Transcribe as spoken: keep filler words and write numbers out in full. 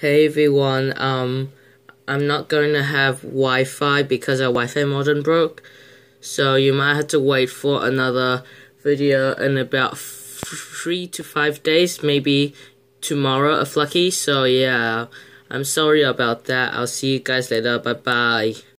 Hey everyone, um, I'm not going to have Wi-Fi because our Wi-Fi modem broke, so you might have to wait for another video in about f three to five days, maybe tomorrow if lucky. So yeah, I'm sorry about that. I'll see you guys later. Bye bye.